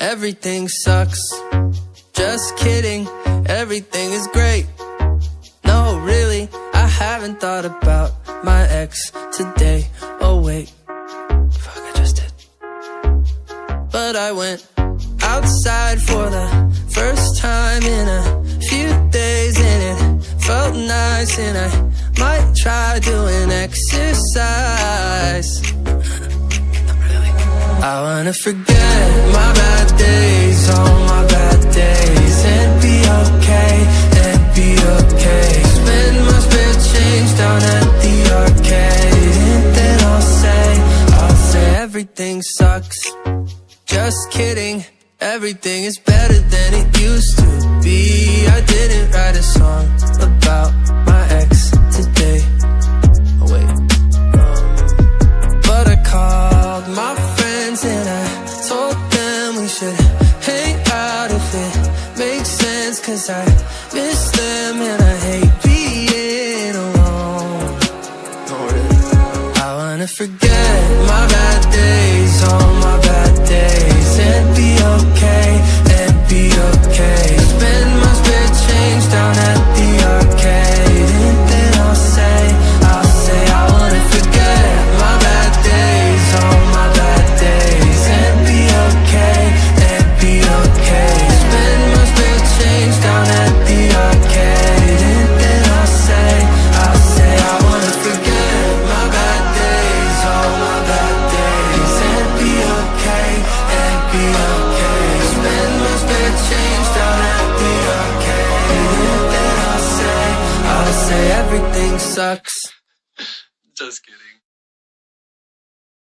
everything sucks. Just kidding, everything is great. No, really, I haven't thought about my ex today. Oh wait, fuck, I just did. But I went outside for the first time in a few days, and it felt nice, and I might try doing exercise. I wanna forget my bad days, all my bad days, and be okay, and be okay. Spend my spare change down at the arcade, and then I'll say everything sucks. Just kidding, everything is better than it used to be. I didn't write a song about my ex today. Oh wait, but I called my friends and I told them we should hang out if it makes sense, 'cause I miss them and I hate being alone. No, really, I wanna forget my bad days, all my bad days, and be okay, and be okay. Spend my spare change down at the arcade, and then I'll say I wanna forget my bad days, all my bad days, and be okay, and be okay. Spend my spare change down at the arcade, and then I'll say I wanna forget my bad days, all my bad days, and be okay, and be okay. Spend my spare change down at the arcade, and then I'll say everything sucks.